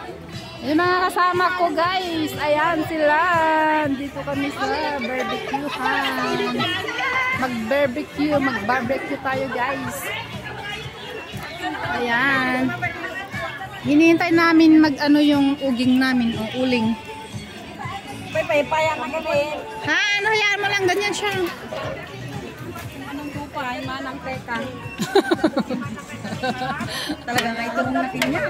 Yung mga kasama ko guys, ayan sila. Dito kami sa barbecuehan. Mag-barbecue tayo guys. Ayan. Hinihintay namin mag-ano yung uging namin, o uling. Paypaya na gawin. Ha, ano, hayaan mo lang, ganyan siya. Anong tupay, manang teka. Talaga nga ito mong natin niya.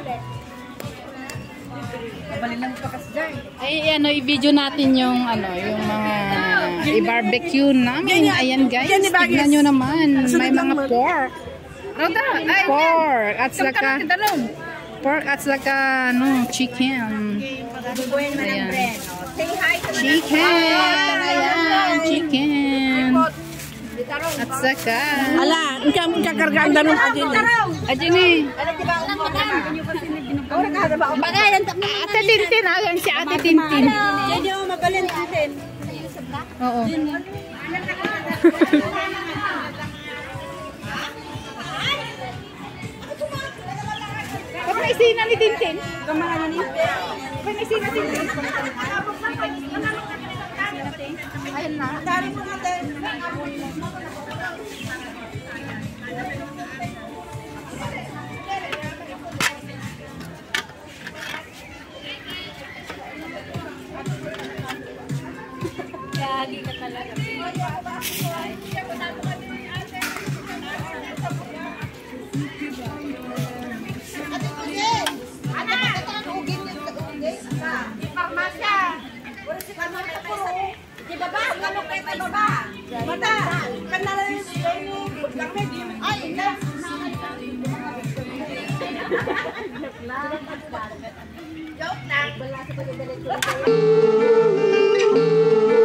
Kabalin lang pakas dyan. Ay, ano, i-video natin yung, ano, yung mga i-barbecue namin. Ayan guys, tignan nyo naman. May mga pork. Pork at saka no, chicken. Ayan. Chicken. At saka Ala, ika kargaan danon Ajini. Ate Tintin, ayan si Ate Tintin. Jadi mo mabalin natin. Oo. Kapag isina ni Tintin. Kamahan ni. Kapag isina ni Tintin. Ayan na. Dari mo natin. Gagi ka talaga. Joke lang.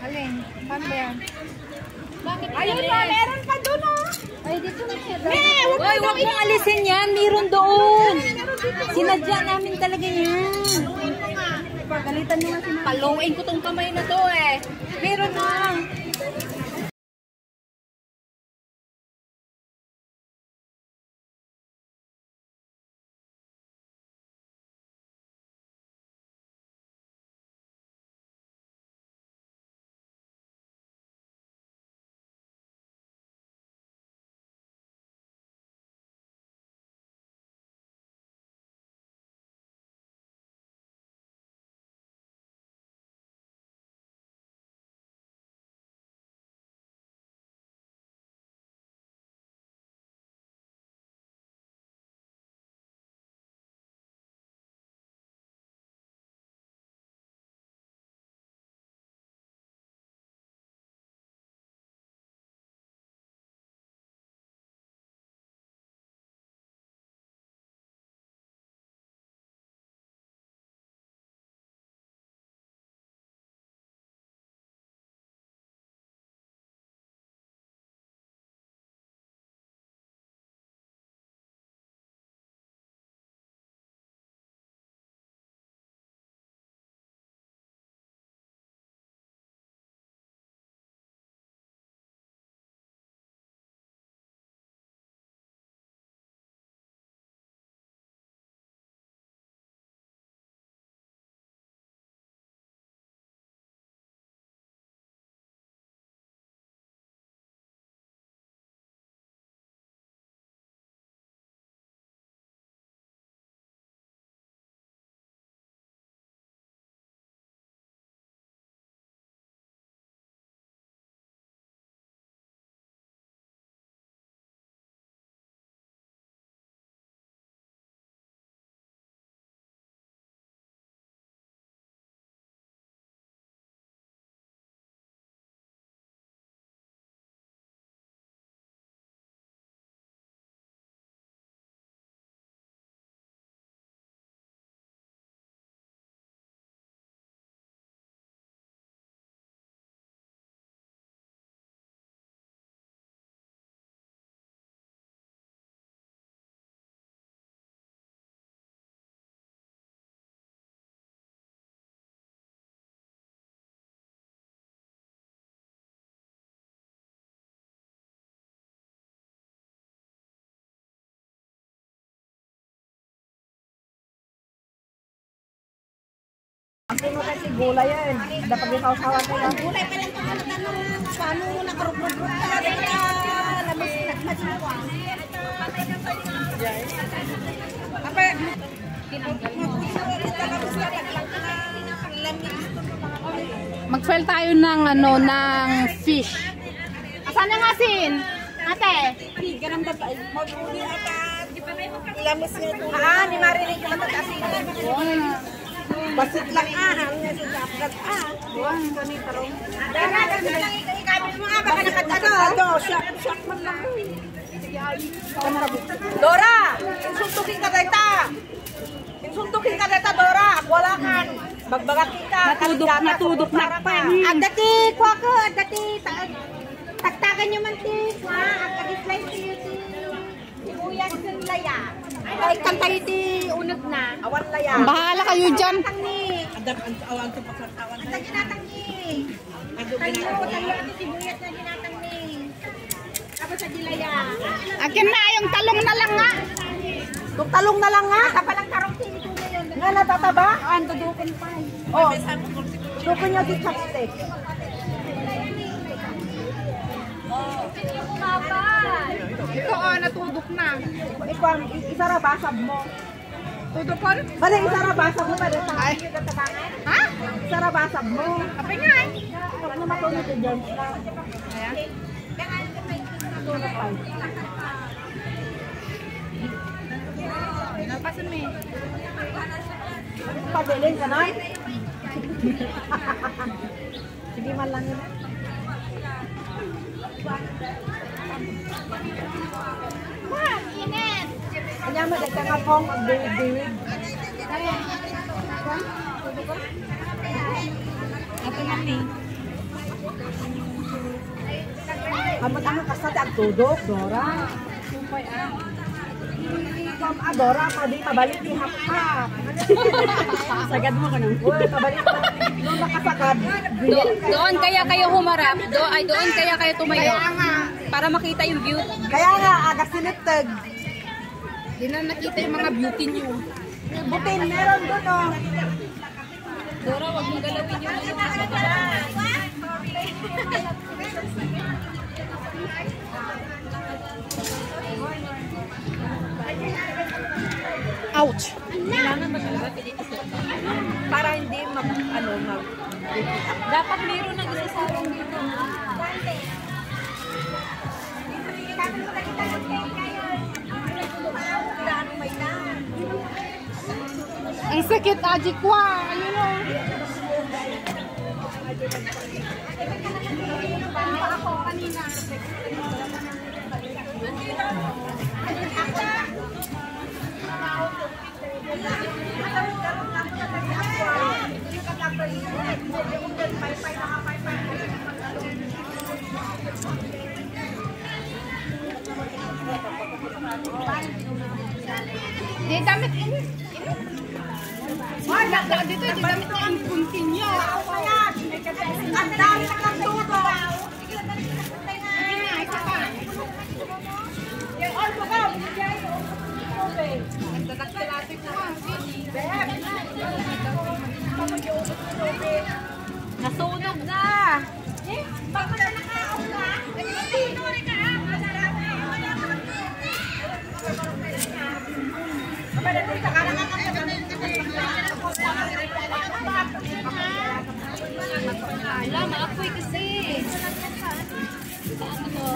Alin? Paano ba yan? Bakit Ayun na, meron pa doon oh. Ay, dito na meron. Huwag mong alisin yan. Meron doon. Sinadya namin talaga yan. Pagalitan mo nga si Mama. Paluin ko tong kamay na to eh. Meron na. Ang puno kasi gulay yan. Dapat isaw-sawan ko yan. Gulay pa lang pangalan ng paano mo nakarupro-rupro ka talaga. Labas nagmasiwa. Mag-file tayo ng ano, ng fish. Asan ang asin? Ate? Ganun ba tayo? Mag-uli atas. Lamis nga ito. Ni Marinig yung matatasin. Basit lang hanggang sa dapat Kani tarong. Dara, kasi lang ikabit mo nga. Baka Ano, shock man lang. Dora! Suntukin ka data! Suntukin ka data, Dora! Wala kan! Bagbagat kita! Natudok na pa. Adati, kuha ko. Adati. Taktakan nyo man, ti. Agad-slice to you, ti. Sibuyas ng laya. Ay, kantay, ti. Unag na. Awan laya. Bahala kayo dyan. Awan to pagkatawan. Ang ginatang ni. Talo, sibuyas na ginatang ni. Tapos sa dilaya. Akin na, yung talong na lang nga. Kung talong na lang nga. Kapalang tarong tinito ngayon. Nga natataba? Ang dudukon pa. Oh. Dukon nyo di chopstick. Ito, natudok na. Ikaw, isa ra basab mo. Tudok ko? Bali, isa ra basab mo. Bali, Ay. Ha? isa ra basab mo. Apa nga? Ano matulog yung James na? Ayan. Napasan mo eh. Pabiling ka na? Sige man lang yun. Init! Kanya mo, nagkakapong ang diwig-diwig. Ito na ni. Kamot ang kasada ang tudok, Dora. Dora, pwede pabalik ni hap-hap. Sagad mo ka nang. Uy, pabalik pa. Nung nakasakad. Doon kaya kayo humarap. Doon kaya kayo tumayo. Para makita yung view. Kaya nga, aga sinitag. Di na nakita yung mga beauty niyo. Butin, meron doon oh. Dora, wag mong galawin yung Ouch! kailangan mag-iba dito sa para hindi mag dapat meron ng isa sa akin dito. Ang sakit, Aji Kwa! Ayun o. Ako kanina. Di damit ini. Dito, di damit na ang continue. Ang dami na kang tuto. Nasunog na. Wala, maapoy kasi. Saan ito?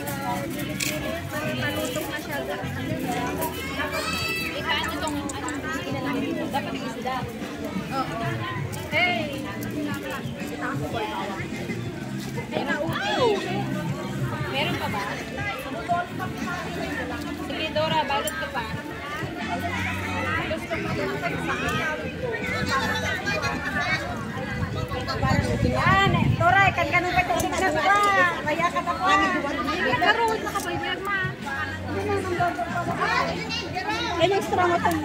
Malutong na siya. Paano itong dapat yung isda? Hey! Meron pa ba? Sige, Dora, balot ka pa. Yan, Dora, kan kanong pa ito na ba? Kaya ka na pa. Karoon, nakabayag ma. Ay, extra mo ito.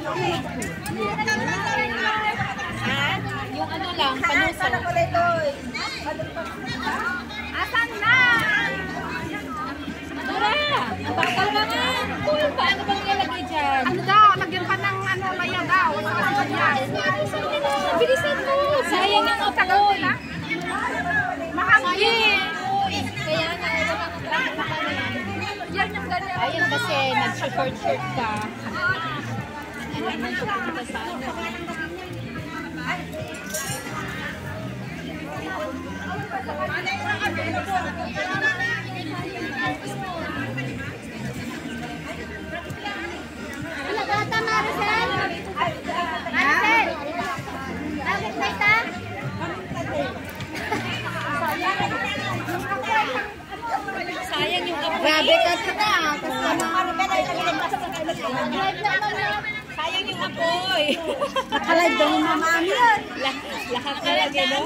Yung ano lang, panuso. Asan na? Dora! Ang bakal ka nga! Cool, paano bang nilagay dyan? Ano daw? Lagyan pa ng ano, laya daw. Bilisan mo! Sayang yung apoy! Mahangin! Kaya nga, ito lang ang yan yung ganyan. Ayun kasi, nag-short ka. Ano naman siya pumunta sa ano? Ano bata, Maricel? Maricel! Bakit na ita? Sayang yung apoy. Grabe ka kita. Sayang yung apoy. Nakalive daw yung mama yun. Lahat talaga, no?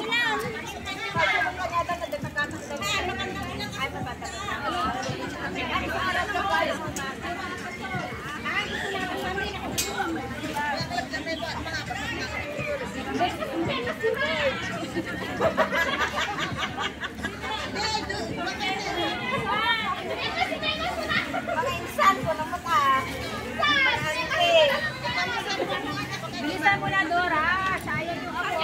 Bilisan mo na, Dora. Sayang yung apoy.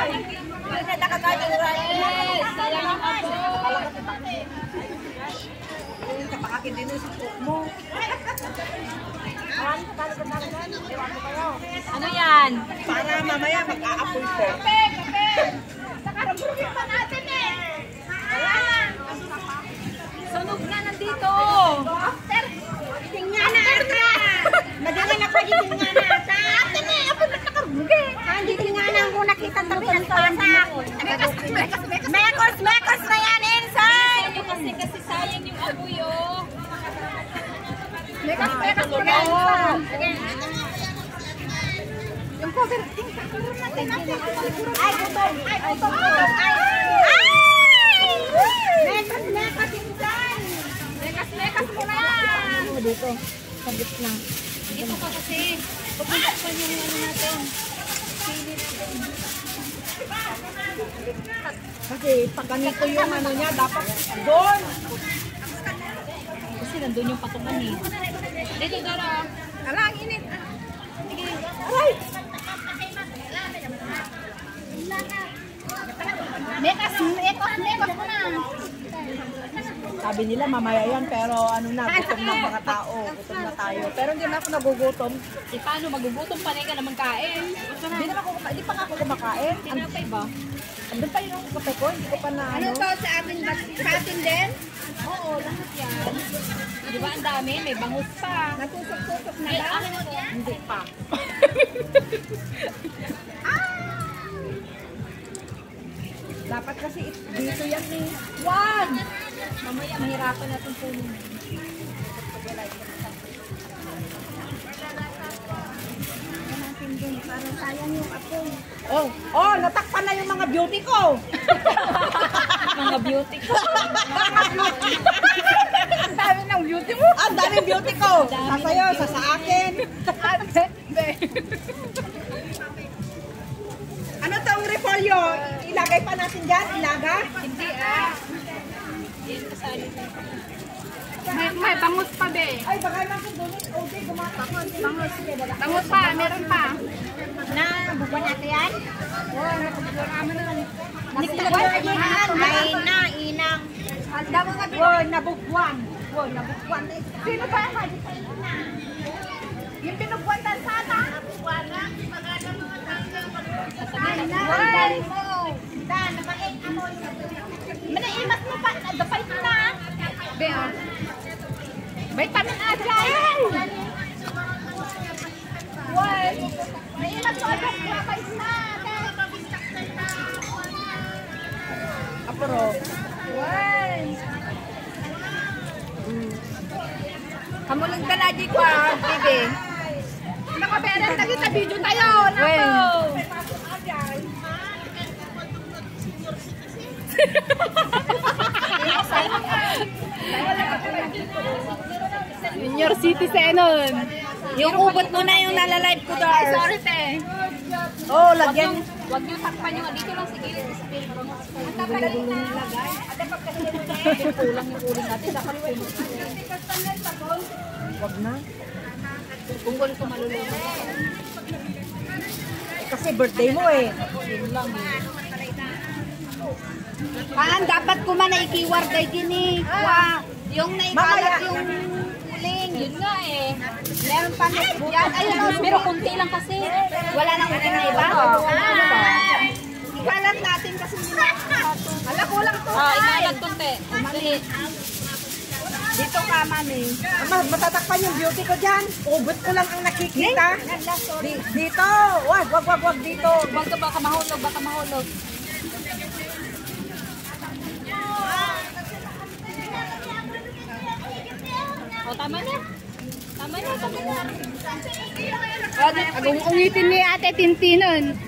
Sayang yung apoy. Kapakakin din yung sukok mo. Ano yan? Para mamaya mag-aapoy ko. Nakarapurugin pa natin eh. Sunog na nandito. Tingnan na ata. Madalang na pwede tingnan na ata. Ate na, ako na nakarugi. Hindi tingnan na ako nakita tabi ng pasak. Mekos na yan inside. Kasi sayang yung apoy, oh. Mekos na yan. Yung cover. Ay, gutom. Ay, gutom. Ay! Mekos inside. dito. Sa gitna. Dito ka kasi. Pagpunta pa yung ano natin. Kasi pag ganito yung ano niya, dapat doon. Kasi nandun yung patukan eh. Dito, Dara. Alang, init. Aray! Mekas mo na. Sabi nila mamaya yan, pero ano na, gutom na mga tao. Gutom na tayo. Pero hindi na ako nagugutom. Eh, paano magugutom pa rin ka naman kain? Hindi pa nga ako kumakain. Tinapay ba? Andun pa yung kape ko, hindi ko pa na ano. sa atin? Sa atin din? Oo, lahat yan. Di ba ang dami? May bangus pa. Natusok-tusok na Ay, ba? akin mo yan? Hindi pa. Dapat kasi dito yan eh. Wag! Mamaya mahirapan natin punin. Parang sayang yung apoy. Oh, natakpan na yung mga beauty ko. Mga beauty ko. Ang dami ng beauty mo. Ang dami beauty ko. Sa sayo, sa akin. Ano tong repolyo? Ilagay pa natin dyan? Ilaga? Hindi ah. Yan kasali na. May bangus pa be. Ay, baka natin doon. Okay, gumatakon. Bangus. Bangus pa, meron pa. Na, buwan natin yan? Ay na, inang. Ang dami nga doon. Nabugwan. Nabugwan. Sino ba yung hadit sa ina? Yung pinugwan tan sana? Nabugwan na. Ay, na. Dali mo. Dan, napakit ako. Manaimas mo pa. Dapay mo na. Be ah. Vitamin A dyan. Why? Naimas mo agad. Dapay na. Apro. Why? Kamulang ka na di ko, Bibi. Nakapera na kita video tayo. Nako. Senior citizenon. Yung ubot mo na yung nalalive ko doon. Ay, sorry te. Oh, lagyan. Wag niyo takpan yung dito lang sa gilid. Ang tapalan na ilagay. Kulang yung uling natin. Dapat puno. Wag na. Kung gusto malulunod. Kasi birthday mo eh. Yun lang eh. Dapat ko man na ikiwar kay gini. Yung naikalat yung uling. Yun nga eh. Meron pa na. Yan, ayun. Pero kunti lang kasi. Wala nang uling na iba. Ano ba? Ikalat natin kasi Hala, kulang to. Ikalat kunti. Dali. Dito ka, mami. Matatakpan yung beauty ko dyan. Ubot ko lang ang nakikita. Dito. Wag dito. Wag ka baka mahulog, baka mahulog. O, tama na. Tama na. Agong ungitin ni Ate Tintinon.